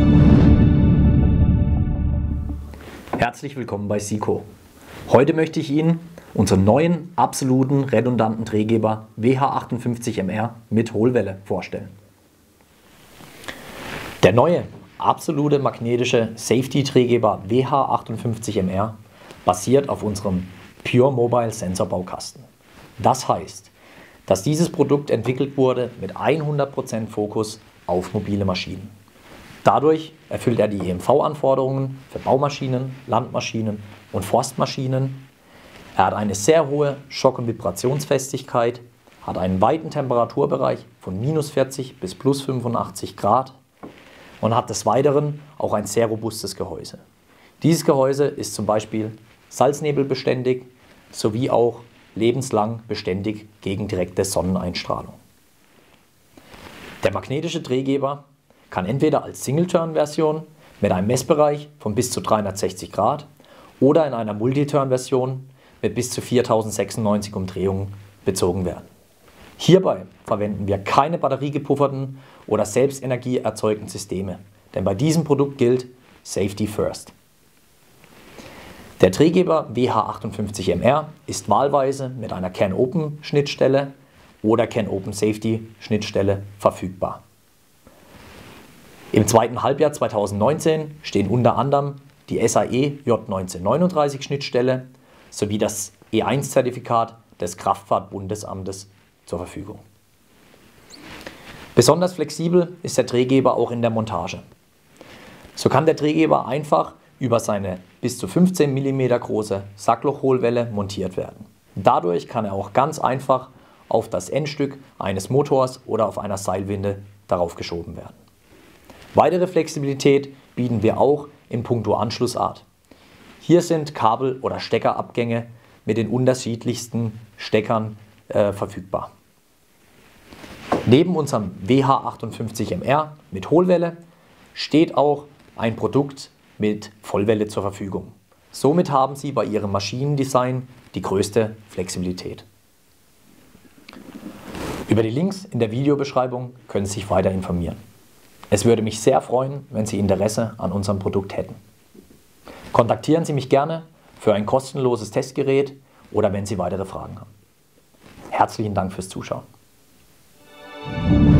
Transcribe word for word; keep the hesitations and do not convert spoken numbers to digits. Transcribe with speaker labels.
Speaker 1: Herzlich willkommen bei SICO. Heute möchte ich Ihnen unseren neuen, absoluten, redundanten Drehgeber W H achtundfünfzig M R mit Hohlwelle vorstellen. Der neue, absolute magnetische Safety-Drehgeber W H achtundfünfzig M R basiert auf unserem Pure Mobile Sensor Baukasten. Das heißt, dass dieses Produkt entwickelt wurde mit hundert Prozent Fokus auf mobile Maschinen. Dadurch erfüllt er die E M V-Anforderungen für Baumaschinen, Landmaschinen und Forstmaschinen. Er hat eine sehr hohe Schock- und Vibrationsfestigkeit, hat einen weiten Temperaturbereich von minus vierzig bis plus fünfundachtzig Grad und hat des Weiteren auch ein sehr robustes Gehäuse. Dieses Gehäuse ist zum Beispiel salznebelbeständig sowie auch lebenslang beständig gegen direkte Sonneneinstrahlung. Der magnetische Drehgeber kann entweder als Single-Turn-Version mit einem Messbereich von bis zu dreihundertsechzig Grad oder in einer Multi-Turn-Version mit bis zu viertausendsechsundneunzig Umdrehungen bezogen werden. Hierbei verwenden wir keine batteriegepufferten oder Selbstenergie erzeugten Systeme, denn bei diesem Produkt gilt Safety First. Der Drehgeber W H achtundfünfzig M R ist wahlweise mit einer CAN-Open-Schnittstelle oder CAN-Open-Safety-Schnittstelle verfügbar. Im zweiten Halbjahr zweitausendneunzehn stehen unter anderem die S A E J neunzehnhundertneununddreißig Schnittstelle sowie das E eins Zertifikat des Kraftfahrtbundesamtes zur Verfügung. Besonders flexibel ist der Drehgeber auch in der Montage. So kann der Drehgeber einfach über seine bis zu fünfzehn Millimeter große Sacklochhohlwelle montiert werden. Dadurch kann er auch ganz einfach auf das Endstück eines Motors oder auf einer Seilwinde darauf geschoben werden. Weitere Flexibilität bieten wir auch in puncto Anschlussart. Hier sind Kabel- oder Steckerabgänge mit den unterschiedlichsten Steckern äh, verfügbar. Neben unserem W H achtundfünfzig M R mit Hohlwelle steht auch ein Produkt mit Vollwelle zur Verfügung. Somit haben Sie bei Ihrem Maschinendesign die größte Flexibilität. Über die Links in der Videobeschreibung können Sie sich weiter informieren. Es würde mich sehr freuen, wenn Sie Interesse an unserem Produkt hätten. Kontaktieren Sie mich gerne für ein kostenloses Testgerät oder wenn Sie weitere Fragen haben. Herzlichen Dank fürs Zuschauen.